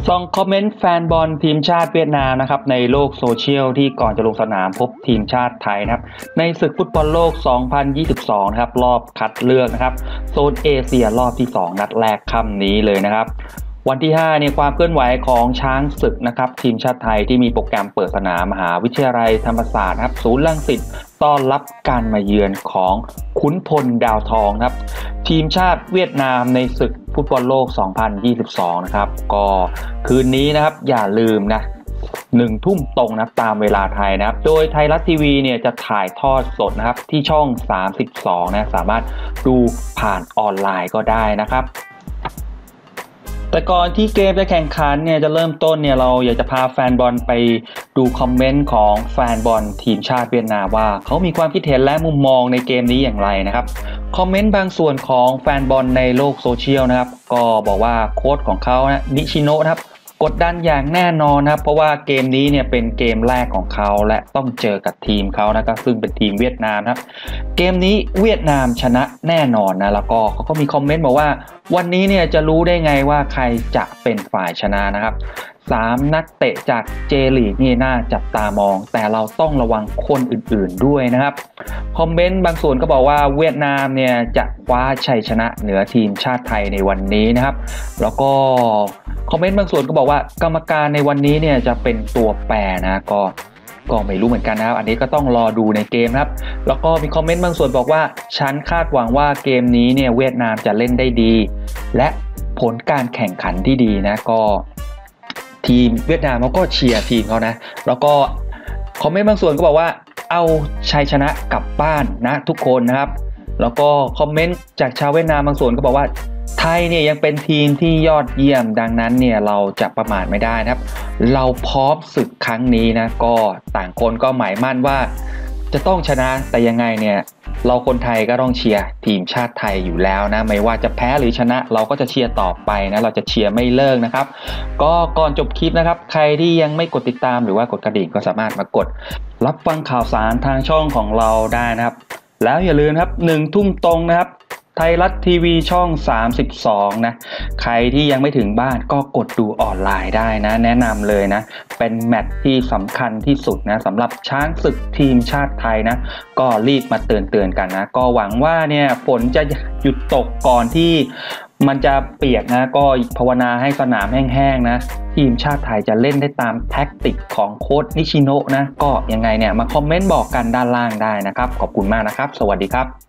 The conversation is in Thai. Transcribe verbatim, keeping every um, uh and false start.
ส่องคอมเมนต์แฟนบอลทีมชาติเวียดนามนะครับในโลกโซเชียลที่ก่อนจะลงสนามพบทีมชาติไทยนะครับในศึกฟุตบอลโลก สองพันยี่สิบสอง นะครับรอบคัดเลือกนะครับโซนเอเชียรอบที่สองนัดแรกค่ำนี้เลยนะครับวันที่ห้าเนี่ยความเคลื่อนไหวของช้างศึกนะครับทีมชาติไทยที่มีโปรแกรมเปิดสนามมหาวิทยาลัยธรรมศาสตร์นะครับศูนย์รังสิตต้อนรับการมาเยือนของขุนพลดาวทองครับทีมชาติเวียดนามในศึกฟุตบอลโลก สองพันยี่สิบสอง นะครับก็คืนนี้นะครับอย่าลืมนะหนึ่งทุ่มตรงนะตามเวลาไทยนะครับโดยไทยรัฐทีวีเนี่ยจะถ่ายทอดสดนะครับที่ช่องสามสิบสองนะสามารถดูผ่านออนไลน์ก็ได้นะครับแต่ก่อนที่เกมจะแข่งขันเนี่ยจะเริ่มต้นเนี่ยเราอยากจะพาแฟนบอลไปดูคอมเมนต์ของแฟนบอลทีมชาติเวียดนามว่าเขามีความคิดเห็นและมุมมองในเกมนี้อย่างไรนะครับคอมเมนต์บางส่วนของแฟนบอลในโลกโซเชียลนะครับก็บอกว่าโค้ชของเขานะนิชิโนะนะครับกดดันอย่างแน่นอนนะครับเพราะว่าเกมนี้เนี่ยเป็นเกมแรกของเขาและต้องเจอกับทีมเขานะครับซึ่งเป็นทีมเวียดนามครับเกมนี้เวียดนามชนะแน่นอนนะแล้วก็เขาก็มีคอมเมนต์บอกว่าวันนี้เนี่ยจะรู้ได้ไงว่าใครจะเป็นฝ่ายชนะนะครับสามนักเตะจากเจลีกนี่น่าจับตามองแต่เราต้องระวังคนอื่นๆด้วยนะครับคอมเมนต์บางส่วนก็บอกว่าเวียดนามเนี่ยจะคว้าชัยชนะเหนือทีมชาติไทยในวันนี้นะครับแล้วก็คอมเมนต์บางส่วนก็บอกว่ากรรมการในวันนี้เนี่ยจะเป็นตัวแปรนะก็ก็ไม่รู้เหมือนกันนะครับอันนี้ก็ต้องรอดูในเกมครับแล้วก็มีคอมเมนต์บางส่วนบอกว่าฉันคาดหวังว่าเกมนี้เนี่ยเวียดนามจะเล่นได้ดีและผลการแข่งขันที่ดีนะก็ทีมเวียดนามเขาก็เชียร์ทีมเขานะแล้วก็คอมเมนต์บางส่วนก็บอกว่าเอาชัยชนะกลับบ้านนะทุกคนนะครับแล้วก็คอมเมนต์จากชาวเวียดนามบางส่วนก็บอกว่าไทยเนี่ยยังเป็นทีมที่ยอดเยี่ยมดังนั้นเนี่ยเราจะประมาทไม่ได้นะครับเราพร้อมศึกครั้งนี้นะก็ต่างคนก็หมายมั่นว่าจะต้องชนะแต่ยังไงเนี่ยเราคนไทยก็ต้องเชียร์ทีมชาติไทยอยู่แล้วนะไม่ว่าจะแพ้หรือชนะเราก็จะเชียร์ต่อไปนะเราจะเชียร์ไม่เลิกนะครับก็ก่อนจบคลิปนะครับใครที่ยังไม่กดติดตามหรือว่ากดกระดิ่งก็สามารถมากดรับฟังข่าวสารทางช่องของเราได้นะครับแล้วอย่าลืมครับหนึ่งทุ่มตรงนะครับไทยรัฐทีวีช่องสามสิบสองนะใครที่ยังไม่ถึงบ้านก็กดดูออนไลน์ได้นะแนะนำเลยนะเป็นแมตช์ที่สำคัญที่สุดนะสำหรับช้างศึกทีมชาติไทยนะก็รีบมาเตือนเตือนกันนะก็หวังว่าเนี่ยฝนจะหยุดตกก่อนที่มันจะเปียกนะก็ภาวนาให้สนามแห้งๆนะทีมชาติไทยจะเล่นได้ตามแท็กติกของโค้ชนิชิโนะนะก็ยังไงเนี่ยมาคอมเมนต์บอกกันด้านล่างได้นะครับขอบคุณมากนะครับสวัสดีครับ